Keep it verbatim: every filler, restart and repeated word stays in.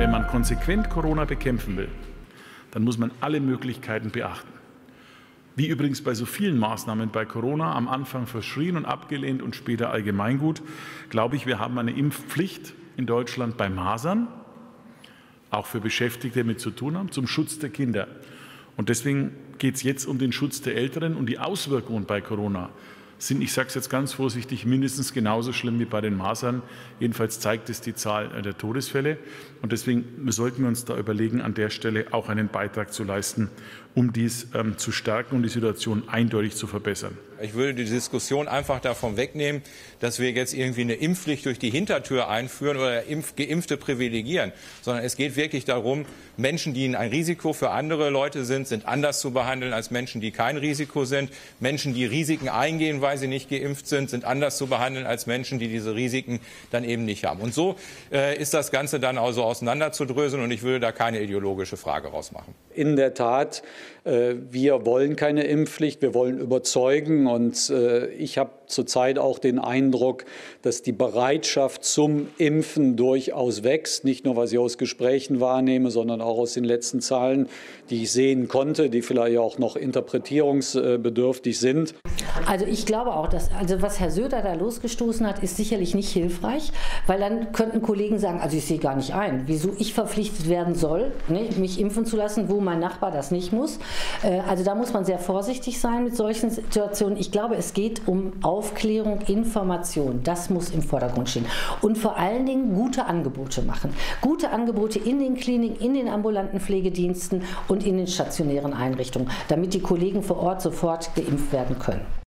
wenn man konsequent Corona bekämpfen will, dann muss man alle Möglichkeiten beachten. Wie übrigens bei so vielen Maßnahmen bei Corona, am Anfang verschrien und abgelehnt und später allgemeingut, glaube ich, wir haben eine Impfpflicht in Deutschland bei Masern, auch für Beschäftigte, die damit zu tun haben, zum Schutz der Kinder. Und deswegen geht es jetzt um den Schutz der Älteren, und die Auswirkungen bei Corona sind, ich sage es jetzt ganz vorsichtig, mindestens genauso schlimm wie bei den Masern. Jedenfalls zeigt es die Zahl der Todesfälle. Und deswegen sollten wir uns da überlegen, an der Stelle auch einen Beitrag zu leisten, um dies ähm, zu stärken und die Situation eindeutig zu verbessern. Ich würde die Diskussion einfach davon wegnehmen, dass wir jetzt irgendwie eine Impfpflicht durch die Hintertür einführen oder Impf Geimpfte privilegieren, sondern es geht wirklich darum, Menschen, die ein Risiko für andere Leute sind, sind anders zu behandeln als Menschen, die kein Risiko sind. Menschen, die Risiken eingehen, weil sie nicht geimpft sind, sind anders zu behandeln als Menschen, die diese Risiken dann eben nicht haben. Und so äh, ist das Ganze dann also auseinanderzudröseln, und ich würde da keine ideologische Frage rausmachen. In der Tat, äh, wir wollen keine Impfpflicht, wir wollen überzeugen, und äh, ich habe zurzeit auch den Eindruck, dass die Bereitschaft zum Impfen durchaus wächst, nicht nur, was ich aus Gesprächen wahrnehme, sondern auch aus den letzten Zahlen, die ich sehen konnte, die vielleicht auch noch interpretierungsbedürftig sind. Also ich glaube auch, dass, also was Herr Söder da losgestoßen hat, ist sicherlich nicht hilfreich, weil dann könnten Kollegen sagen, also ich sehe gar nicht ein, wieso ich verpflichtet werden soll, ne, mich impfen zu lassen, wo mein Nachbar das nicht muss. Also da muss man sehr vorsichtig sein mit solchen Situationen. Ich glaube, es geht um Aufklärung, Information. Das muss im Vordergrund stehen. Und vor allen Dingen gute Angebote machen. Gute Angebote in den Kliniken, in den ambulanten Pflegediensten und in den stationären Einrichtungen, damit die Kollegen vor Ort sofort geimpft werden können.